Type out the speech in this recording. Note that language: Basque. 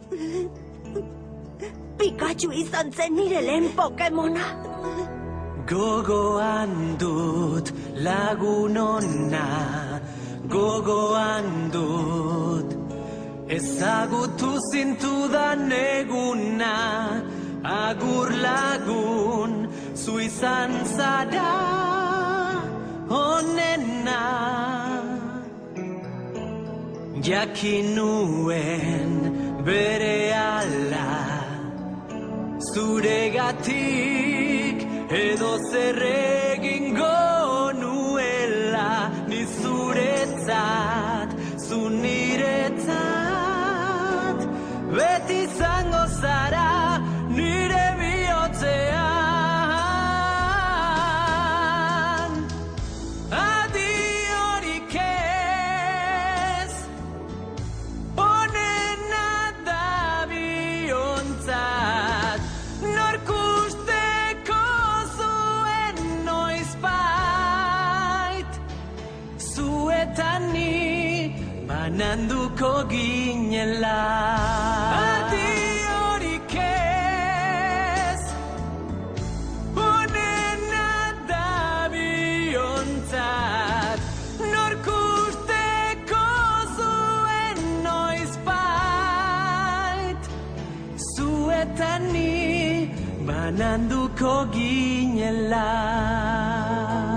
Pikachu izan zen nire lehen Pokemona. Gogoan dut lagun ona, gogoan dut. Ezagutu zintudan eguna, agur lagun, zu izan zara onena. Jakin nuen berehala, zuregatik edo zer egingo nuela, ni zuretzat, zu niretzat, beti izango zara nire bihotzean. Adiorik ez, onena da biontzat, nork usteko zuen noizbait, zuetan ni bananduko ginela. Adiorik ez, onena da biontzat, nork usteko zuen noizbait, zuetan ni bananduko ginela.